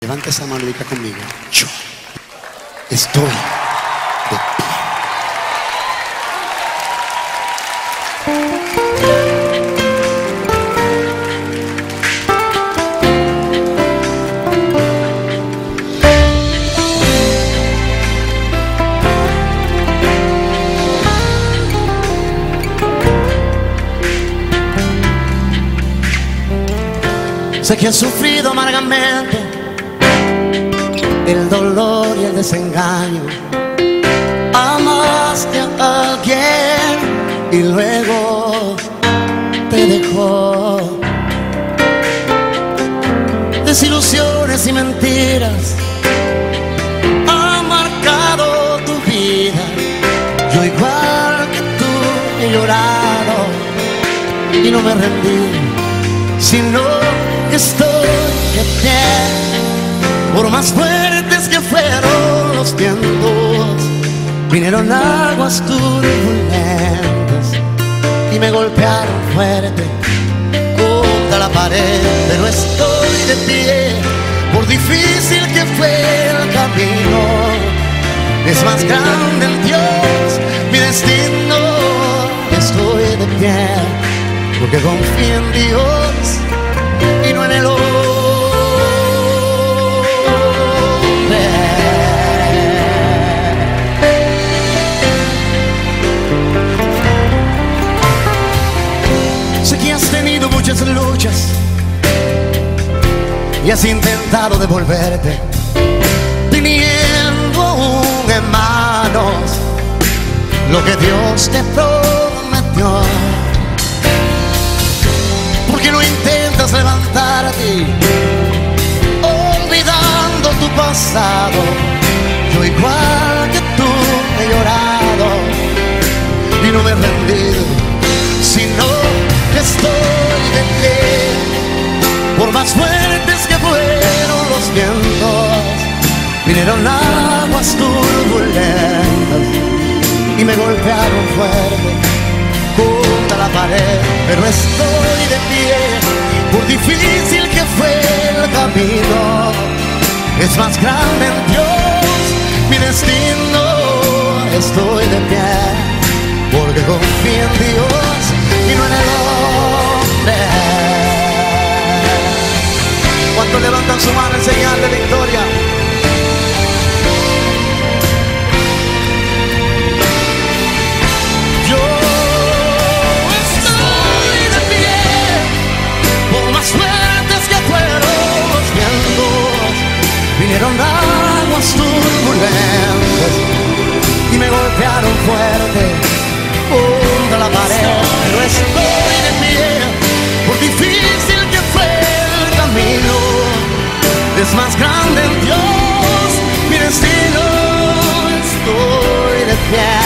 Levanta esa mano y diga conmigo: yo estoy de pie. Sé que has sufrido amargamente el dolor y el desengaño. Amaste a alguien y luego te dejó. Desilusiones y mentiras han marcado tu vida. Yo igual que tú he llorado y no me rendí, sino que estoy de pie. Por más fuertes que fueron los vientos, vinieron aguas turbulentas y me golpearon fuerte contra la pared. Pero estoy de pie, por difícil que fue el camino. Es más grande el Dios, mi destino. Estoy de pie, porque confío en Dios y no en el hombre. Sé que has tenido muchas luchas y has intentado devolverte, teniendo aún en manos lo que Dios te prometió. ¿Por qué no intentas levantarte olvidando tu pasado? Yo igual que tú he llorado y no me he rendido, sino que estoy de pie. Por más fuertes que fueron los vientos, vinieron aguas turbulentas y me golpearon fuerte contra la pared. Pero estoy de pie, por difícil que fue el camino. Es más grande en Dios mi destino. Estoy de pie, porque confío en Dios y no en el hombre. ¿Cuántos levantan su mano en señal de victoria? Vinieron aguas turbulentas y me golpearon fuerte contra la pared. Pero estoy de pie, por difícil que fue el camino. Es más grande en Dios mi destino. Estoy de pie,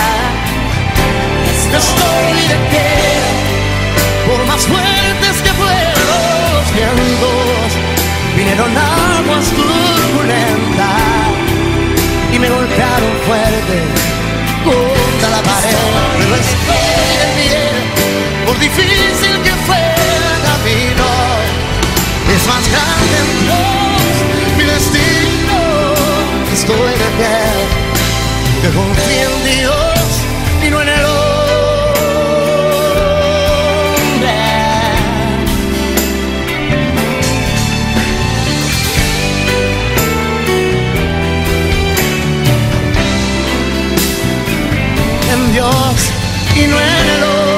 estoy de pie. Por más fuertes que fueron los vientos, vinieron aguas turbulentas y me golpearon fuerte contra la pared. Pero estoy de pie, por difícil que fue el camino. Es más grande en Dios mi destino. Estoy de pie, que confío en Dios y no en el hombre. Dios y no en el hombre.